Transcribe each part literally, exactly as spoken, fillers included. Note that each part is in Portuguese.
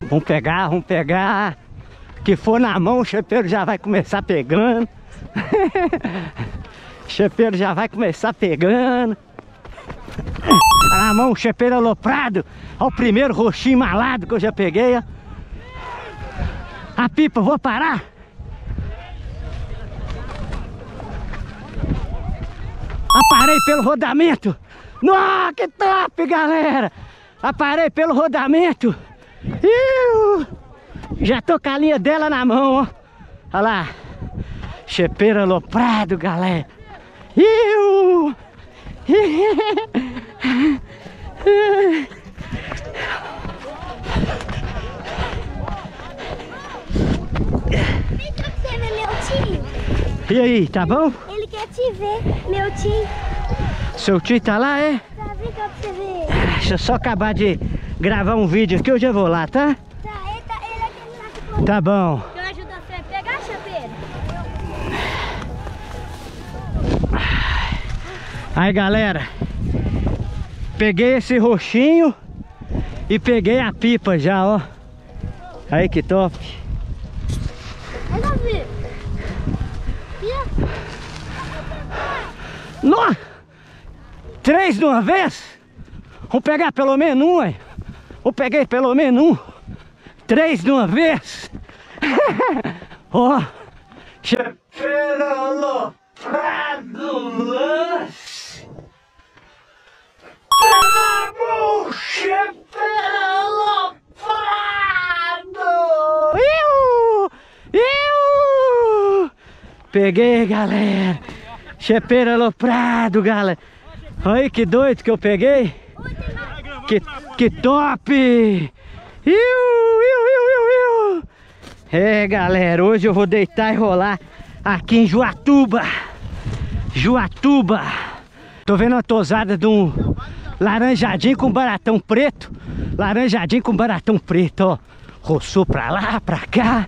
Vamos pegar, vamos pegar. Que for na mão, o chepeiro já vai começar pegando. O chepeiro já vai começar pegando. Na mão, o chepeiro aloprado. Olha o primeiro roxinho malado que eu já peguei, ó. A pipa, vou parar. Aparei pelo rodamento. Nossa, que top, galera. Aparei pelo rodamento. Iu. Já tô com a linha dela na mão, ó. Olha lá. Chepeiro aloprado, galera. Iu. Vem cá pra você ver meu tio. E aí, tá bom? Ele quer te ver, meu tio. Seu tio tá lá, é? Tá, vem cá pra você ver. Deixa eu só acabar de gravar um vídeo aqui, eu já vou lá, tá? Tá, ele, tá, ele é aquele lá que falou. Tá bom. Eu ajudo você a pegar, chapeiro. Aí, galera, peguei esse roxinho e peguei a pipa já, ó. Aí, que top. Aí, Davi. Nó! Três de uma vez? Vamos pegar pelo menos um, hein? Eu peguei pelo menos um. Três de uma vez. Ó. Chepeiro aloprado lance. Pegamos chepeiro aloprado. Iu! Iu! Peguei, galera. Chepeiro aloprado, galera. Olha que doido que eu peguei. Que, que top! Iu, iu, iu, iu, iu. É, galera, hoje eu vou deitar e rolar aqui em Juatuba. Juatuba. Tô vendo uma tosada de um laranjadinho com baratão preto. Laranjadinho com baratão preto, ó. Roçou pra lá, pra cá.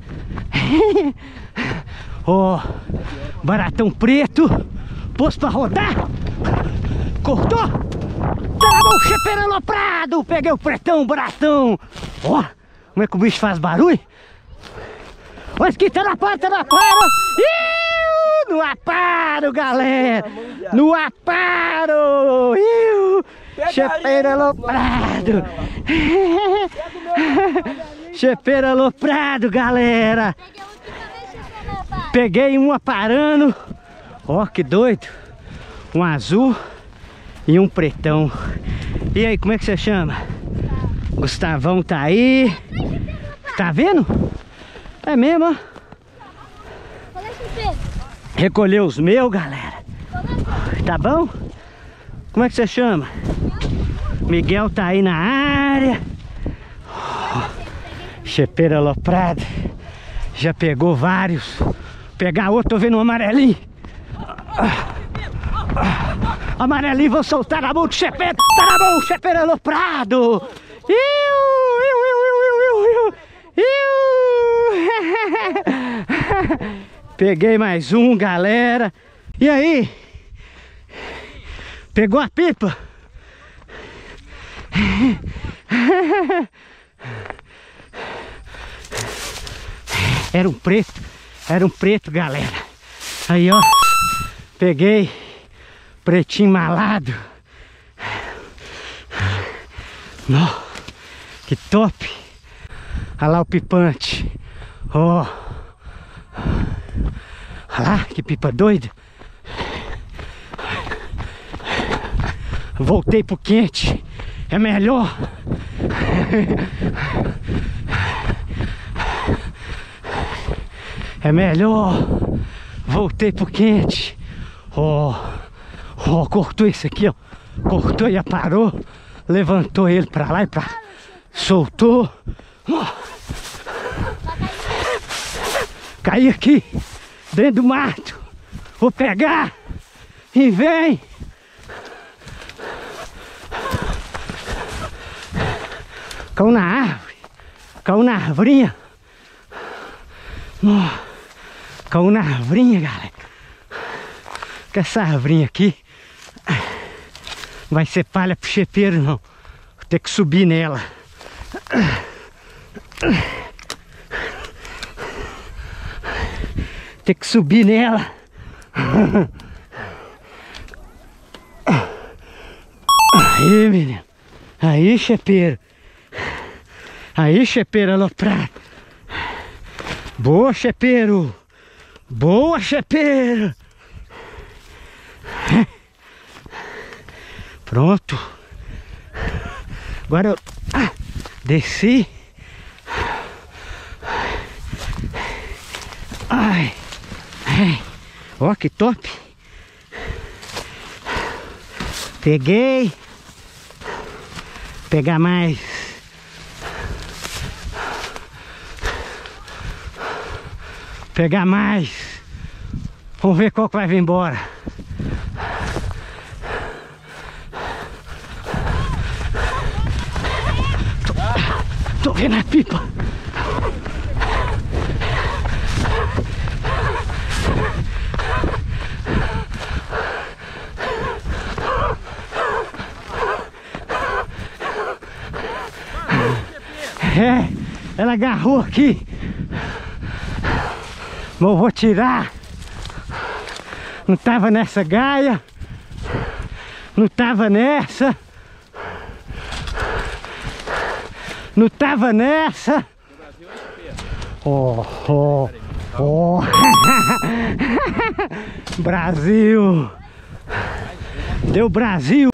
Ó, baratão preto. Pôs pra rodar. Cortou. Tá na mão, chepeiro aloprado. Peguei o pretão, baratão. Ó, como é que o bicho faz barulho? Olha que tá na para, tá na para. Iu, no aparo, galera. No aparo. Iu, chepeiro aloprado. Chepeiro aloprado, galera. Peguei um aparando. Ó, que doido. Um azul e um pretão. E aí, como é que você chama? Gustavão tá aí. Tá vendo? É mesmo, ó. Recolheu os meus, galera. Tá bom? Como é que você chama? Miguel tá aí na área. Chepeiro aloprado. Já pegou vários. Vou pegar outro, tô vendo um amarelinho. Amarelinho, vou soltar na mão do chepeiro. Tá na mão, chepeiro aloprado. Iu, iu, iu, iu, iu, iu. Peguei mais um, galera. E aí? Pegou a pipa? Era um preto. Era um preto, galera. Aí, ó. Peguei. Pretinho malado. Nó, que top. Olha lá o pipante. Ó. Olha lá, que pipa doida. Voltei pro quente. É melhor. É melhor. Voltei pro quente. Ó. Ó, cortou isso aqui, ó. Cortou e aparou. Levantou ele pra lá e pra... Soltou. Ó. Caí aqui. Dentro do mato. Vou pegar. E vem. Caiu na árvore. Caiu na arvorinha. Ó. Caiu na arvorinha, galera. Com essa arvorinha aqui vai ser palha pro chepeiro, não. Vou ter que subir nela. Tem que subir nela. Aí, menino. Aí, chepeiro. Aí, chepeiro aloprado. Boa, chepeiro. Boa, chepeiro. Pronto. Agora eu ah, desci. Ai. Ai. Ó, que top. Peguei. Pegar mais. Pegar mais. Vamos ver qual que vai vir embora. Tô, tô vendo a pipa. É, ela agarrou aqui. Mas eu vou tirar. Não tava nessa gaia. Não tava nessa. Não tava nessa. Oh, oh, oh. Brasil. Deu Brasil.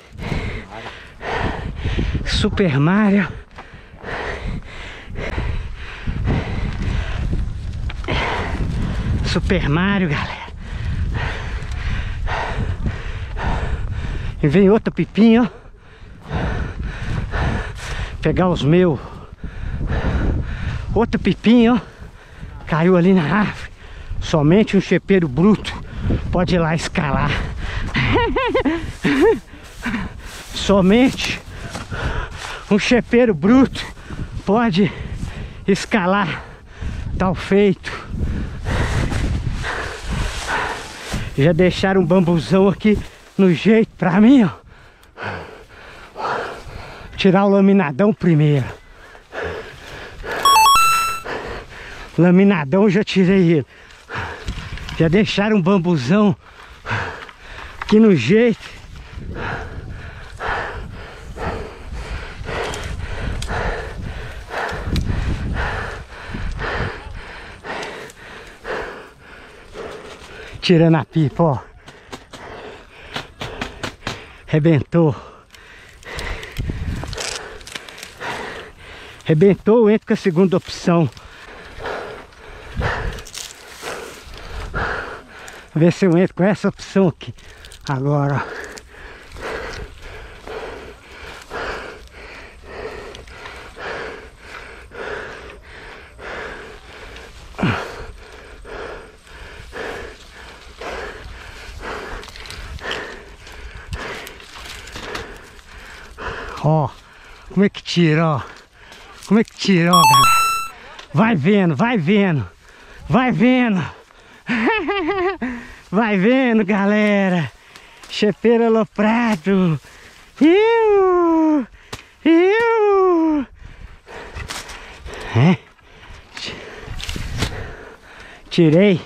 Super Mario. Super Mario, galera. E vem outra pipinha, ó. Pegar os meus. Outra pipinha, ó. Caiu ali na árvore. Somente um chepeiro bruto pode ir lá escalar. Somente um chepeiro bruto pode escalar tal feito. Já deixaram um bambuzão aqui no jeito pra mim, ó. Tirar o laminadão primeiro. Laminadão eu já tirei ele. Já deixaram um bambuzão aqui no jeito. Tirando a pipa, ó. Rebentou. Rebentou, entra com a segunda opção. Vou ver se eu entro com essa opção aqui. Agora, ó, como é que tira, ó. Como é que tira, ó, galera. Vai vendo, vai vendo. Vai vendo. Vai vendo, galera. Chepeiro aloprado. Iu, iu. É. Tirei.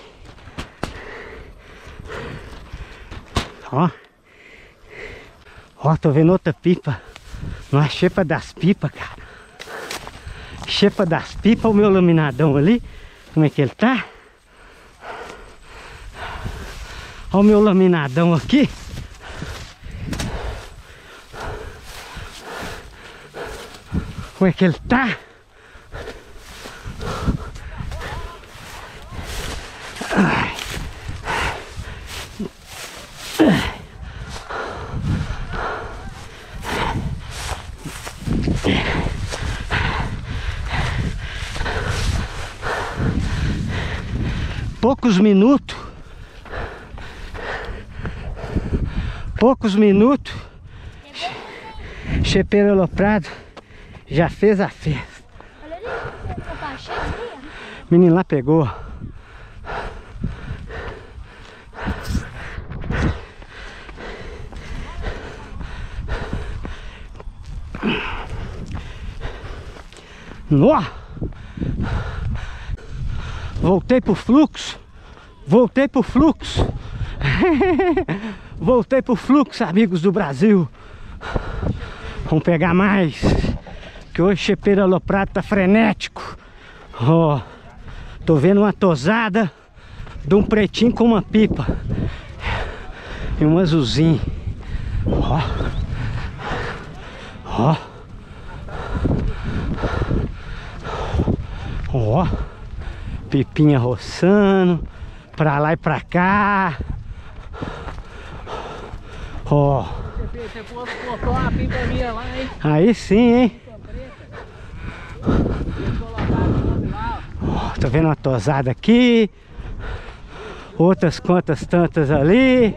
Ó. Ó, tô vendo outra pipa. Uma chepa das pipas, cara. Chepa das pipas, o meu laminadão ali. Como é que ele tá? Ó o meu laminadão aqui. Como é que ele tá? Ai. Poucos minutos. Poucos minutos. Chepeiro aloprado já fez a festa. Olha ali, tá cheio ali, ó. Menino lá pegou. Nó! Voltei pro fluxo. Voltei pro fluxo. Voltei pro fluxo, amigos do Brasil. Vamos pegar mais. Que hoje o Chepeiro Aloprado tá frenético. Ó, tô vendo uma tosada de um pretinho com uma pipa e um azulzinho. Ó, ó, ó, pipinha roçando pra lá e pra cá. Ó, você botou uma pipa minha lá, hein? aí sim, hein? Ó, tô vendo uma tosada aqui, outras quantas tantas ali.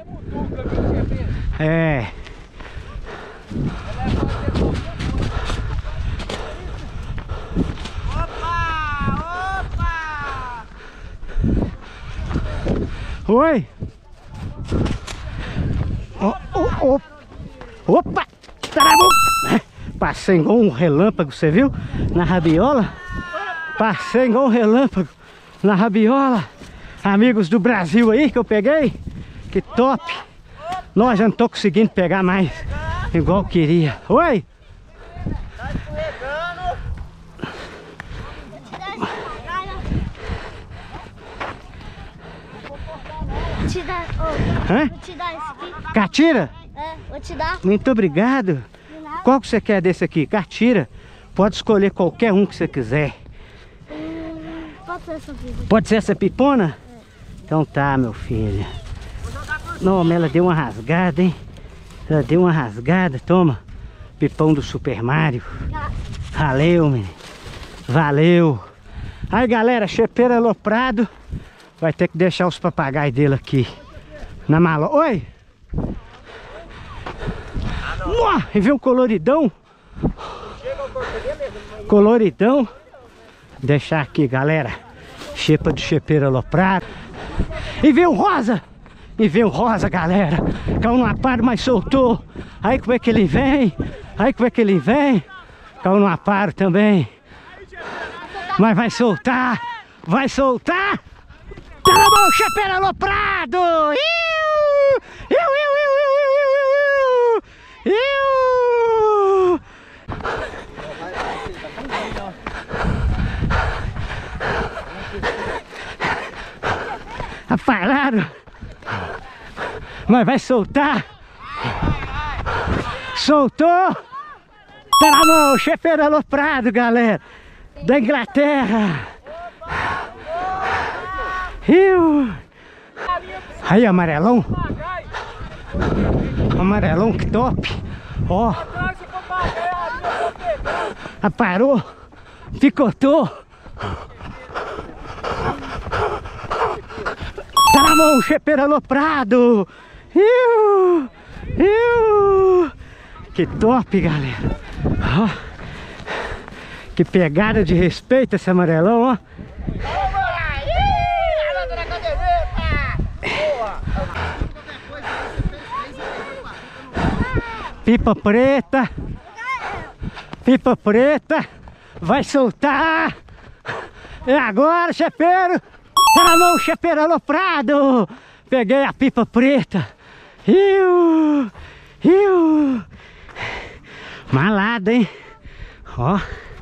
É. Opa! Opa! Oi! Oh, oh, oh. Opa! Tarambu! Passei igual um relâmpago, você viu? Na rabiola. Passei igual um relâmpago na rabiola. Amigos do Brasil aí que eu peguei. Que top! Nós já não tô conseguindo pegar mais igual eu queria. Oi! Tá escorregando! Vou te dar, oh, Hã? vou te dar esse aqui. Catira? É, vou te dar. Muito obrigado. De nada. Qual que você quer desse aqui? Catira? Pode escolher qualquer um que você quiser. Hum, pode ser essa vida. Pode ser essa pipona? Então tá, meu filho. Não, mas ela deu uma rasgada, hein? Ela deu uma rasgada. Toma. Pipão do Super Mario. Valeu, menino. Valeu. Aí, galera, Chepeiro Aloprado vai ter que deixar os papagaios dele aqui na mala. Oi! Nó, e viu um coloridão? Coloridão. Deixar aqui, galera. Chepa do Chepeiro Aloprado. E veio rosa! E veio rosa, galera. Caiu no aparo, mas soltou. Aí como é que ele vem? Aí como é que ele vem? Caiu no aparo também. Mas vai soltar! Vai soltar! Tá na mão, Chepeiro Aloprado! Iu! Iu, iu, iu, iu, iu, iu, iu! Apararam! Mas vai soltar! Soltou! Tá na mão, Chepeiro Aloprado, galera! Da Inglaterra! Iu. Aí, amarelão! Amarelão, que top! Ó! Aparou! Picotou! Tá na mão, Chepeiro Aloprado! Iu, iu. Que top, galera! Ó, que pegada de respeito esse amarelão, ó! Pipa preta! Pipa preta! Vai soltar! É agora, Chepeiro! Tá na mão, Chepeiro Aloprado! Peguei a pipa preta! Iu, iu. Malada, hein? Ó!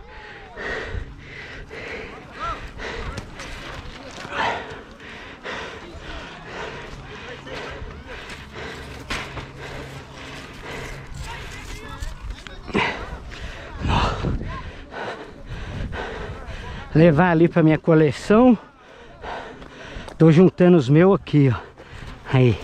Levar ali pra minha coleção. Tô juntando os meus aqui, ó. Aí.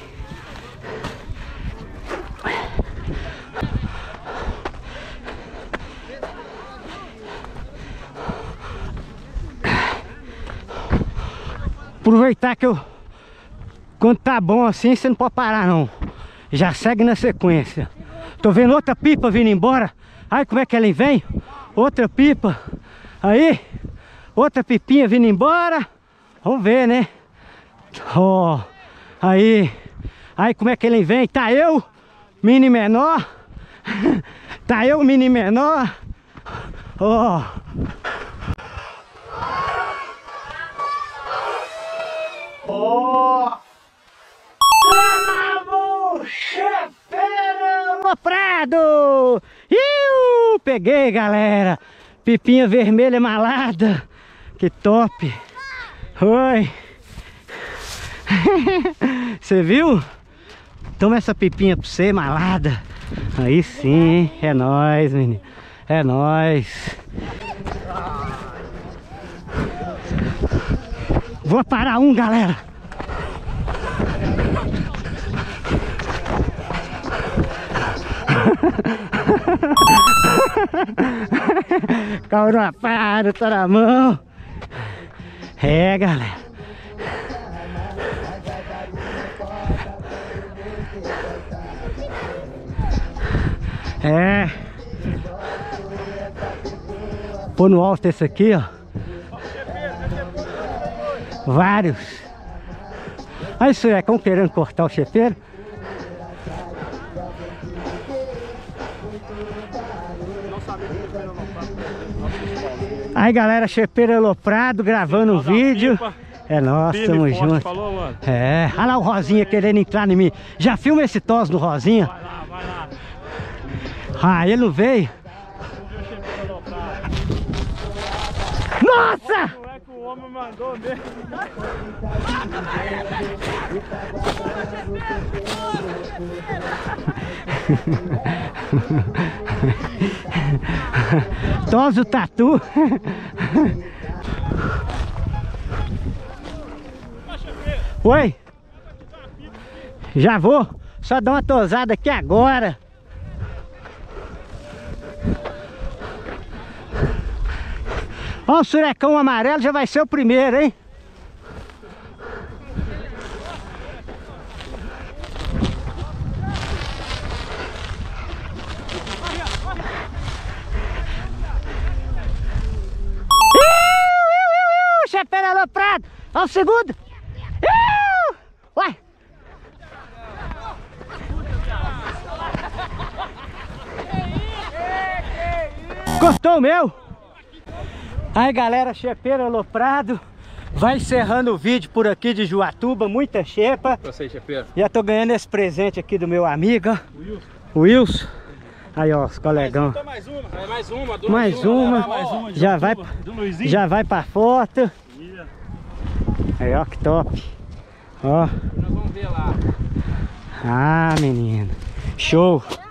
Aproveitar que eu... Quando tá bom assim, você não pode parar não. Já segue na sequência. Tô vendo outra pipa vindo embora. Ai, como é que ela vem? Outra pipa. Aí. Outra pipinha vindo embora. Vamos ver, né? Ó. Oh, aí. Aí como é que ele vem? Tá eu, mini menor. Tá eu, mini menor. Ó. Peguei, galera. Pipinha vermelha malada. Que top. Oi. Você viu? Toma essa pipinha pra você, malada. Aí sim, hein? É nóis, menino. É nóis. Vou parar um, galera. Calma, para, tá na mão. É, galera. É. Pô no alto esse aqui, ó. Vários. Olha isso, é como querendo cortar o chepeiro. Aí, galera, chepeiro aloprado, gravando o vídeo. É nóis, tamo junto. Falou, mano. É, olha lá o Rosinha querendo entrar em mim. Já filma esse tos do Rosinha? Vai lá, vai lá. Ah, ele não veio? Nossa! Não é que o homem mandou mesmo. Tos o tatu. Oi? Já vou. Só dar uma tosada aqui agora. Ó, o surecão amarelo já vai ser o primeiro, hein? Chepeiro aloprado! Ó o segundo! Iu! Uai! Cortou o meu! Aí, galera, chepeiro aloprado. Vai encerrando o vídeo por aqui de Juatuba. Muita xepa. Pra você, chepeiro. Já tô ganhando esse presente aqui do meu amigo, ó. O Wilson. O Wilson. Aí, ó, os colegão. Mais uma. É mais uma. Do Mais Luizinho, uma. lá, mais uma de Já vai, Juatuba, do Luizinho. já vai pra foto. Yeah. Aí, ó, que top. Ó. Nós vamos ver lá. Ah, menino. Show.